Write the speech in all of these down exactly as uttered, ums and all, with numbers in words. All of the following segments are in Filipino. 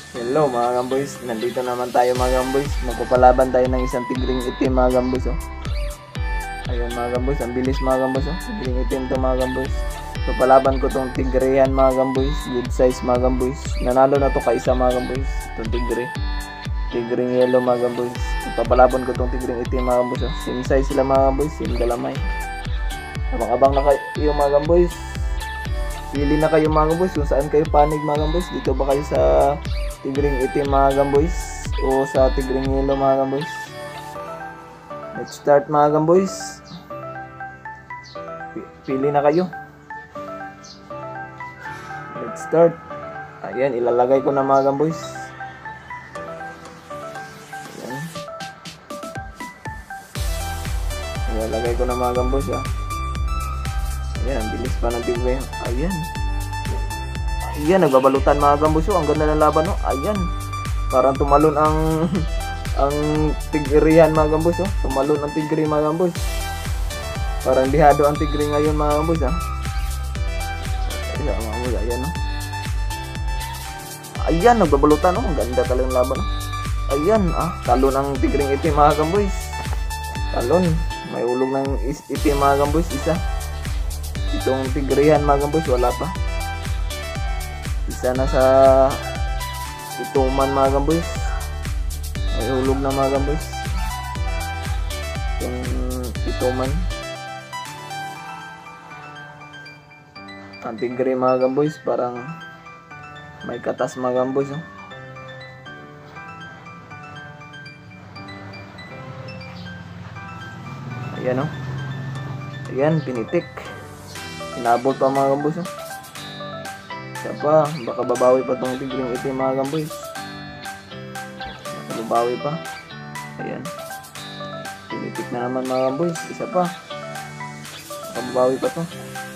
Hello mga gamboys, nandito naman tayo mga gamboys. Magpapalaban tayo ng isang tigring itim mga gamboys oh. Ayun mga gamboys, ang bilis mga gamboys oh. Tigring itim to mga gamboys. Papalaban ko tong tigrehan mga gamboys. Good size mga gamboys. Nanalo na to kaisa mga gamboys. Itong tigre. Tigring yellow mga gamboys. Papalaban ko tong tigring itim mga gamboys oh. Same size sila mga gamboys, same galamay. Abang-abang na kayo mga gamboys. Pili na kayo mga gamboys kung saan kayo panig mga gamboys. Dito ba kayo sa tigring itim mga gamboys o sa tigring yellow mga gamboys? Let's start mga gamboys. Pili na kayo. Let's start. Ayan, ilalagay ko na mga gamboys. Ayan. Ilalagay ko na mga gamboys ah. Ayan, ang bilis pa ng tigre. Ayan. Ayan, nagbabalutan mga gamboys. Oh, ang ganda ng laban, no? Ayan. Parang tumalon ang ang tigrihan mga gamboys, oh. Tumalon ang tigre mga gamboys. Parang lihado ang tigre ngayon mga gamboys, ah. Ayan, mga gamboys, ayan, no? Ayan, nagbabalutan, no? Ang ganda talagang laban, no? Ayan, ah. Talon ang tigring itim mga gamboys. Talon. May ulog ng itim mga gamboys, isa. Itong tigrihan mga gamboys, wala pa. Isa na sa ituman mga gamboys. May hulog na mga gamboys. Itong ituman. Ang tigre mga gamboys, parang may katas mga gamboys. Oh. Ayan o. Oh. Ayan, pinitik. Inabot pa mga gamboys. Oh. Pa, baka babawi pa tong tigring itim mga gamboys. Baka babawi pa. Ayan. Pinitik na naman mga gamboys. Isa pa. Baka babawi pa to.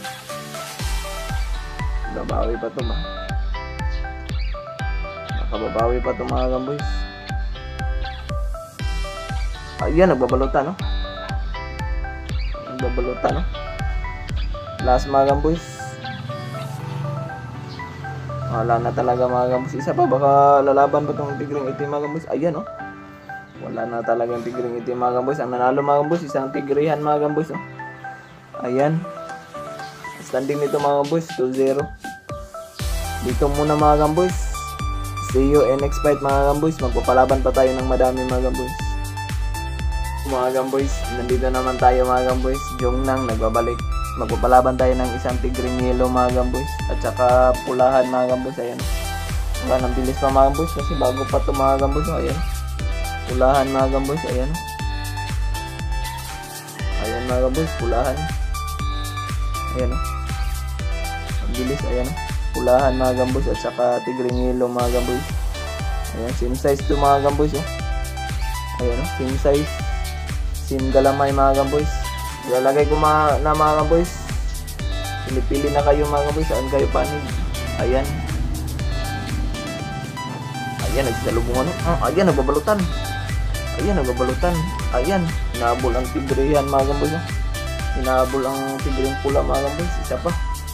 Babawi pa to ba? Baka babawi pa to mga gamboys. Ayan, nagbabalutan no? Nagbabalutan no? Last mga gamboys. Wala na talaga mga gamboys. Isa pa, baka lalaban pa itong tigring itim mga gamboys. Ayan oh. Wala na talaga yung tigring itim mga gamboys. Ang nanalo mga gamboys, isang tigrihan mga gamboys oh. Ayan. Standing nito mga gamboys, two zero. Dito muna mga gamboys. See you in next fight mga gamboys. Magpapalaban pa tayo ng madami mga gamboys. Mga gamboys, nandito naman tayo mga gamboys. Jong nang nagbabalik. Magpapalaban tayo ng isang tigring yellow mga gamboys at saka pulahan mga gamboys. Ayan. Wala nang bilis pa mga gamboys kasi bago pa ito mga gamboys. So, ayan. Pulahan mga gamboys. Ayan. Ayan mga gamboys. Pulahan. Ayan. Ang bilis. Ayan. Pulahan mga gamboys at saka tigring yellow mga gamboys. Ayan. Same size to mga gamboys. Oh. Ayan. Same size. Same galamay mga gamboys. Ilalagay ko mga, na mga gamboys. Pili-pili na kayo mga gamboys. Saan kayo panig? Ayan. Ayan, nagsalubungan. Oh, ayan, nagbabalutan. Ayan, nagbabalutan. Ayan, hinabol ang tigrehan mga gamboys. Oh. Hinabol ang tigreng pula mga gamboys. Isa pa.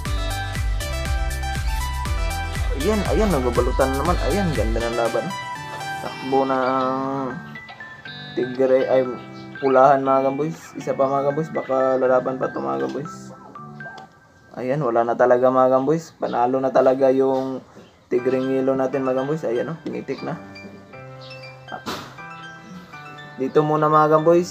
Ayan, ayan, nagbabalutan naman. Ayan, ganda ng laban. Takbo na tigre ay pulahan mga gamboys. Isa pa mga gamboys. Baka lalaban pa ito mga gamboys. Ayan, wala na talaga mga gamboys. Panalo na talaga yung tigring yellow natin mga gamboys. Ayan o, oh, pinitik na. Dito muna mga gamboys.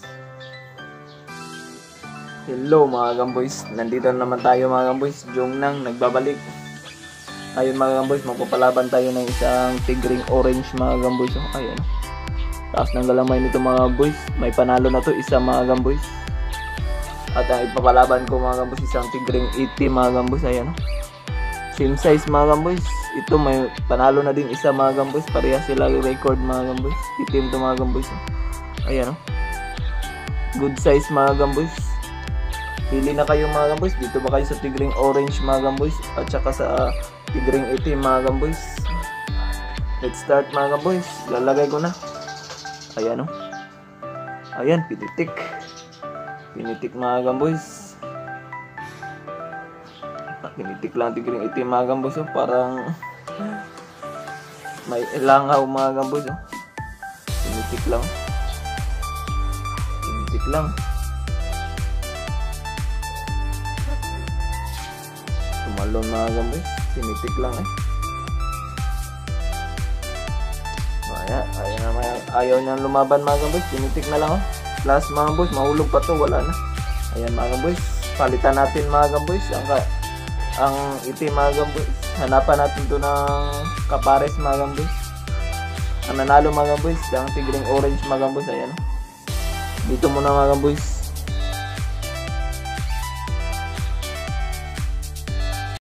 Hello mga gamboys. Nandito naman tayo mga gamboys. Jong nang nagbabalik. Ayun mga gamboys, magpapalaban tayo ng isang tigring orange mga gamboys. Oh, ayan. Taas ng galamay nito mga boys. May panalo na to isa mga gamboys. At ang ipapalaban ko mga gamboys, isang tigring itim mga gamboys. Ayan o. Same size mga gamboys. Ito may panalo na din isa mga gamboys. Pareha sila yung record mga gamboys. Itim to mga gamboys. Ayan o. Good size mga gamboys. Pili na kayo mga gamboys. Dito ba kayo sa tigring orange mga gamboys? At saka sa tigring itim mga gamboys. Let's start mga gamboys. Lalagay ko na. Ayan o. Ayan, pinitik. Pinitik mga gamboys. Pinitik lang tigring itim mga gamboys. Oh. Parang May ilangaw mga gamboys. Oh. Tinitik lang. Tinitik lang. Tumalon mga gamboys. Tinitik lang eh. Ayan, ayan na, may, ayaw niyang lumaban mga gamboys. Tinitik na lang oh. Plus mga gamboys, mahulog pa to, wala na. Ayan mga gamboys, palitan natin mga gamboys. Ang, ang itim mga gamboys. Hanapan natin to ng kapares mga gamboys. Ang nanalo mga gamboys, ang tigring orange mga gamboys. Ayan. Dito muna mga gamboys.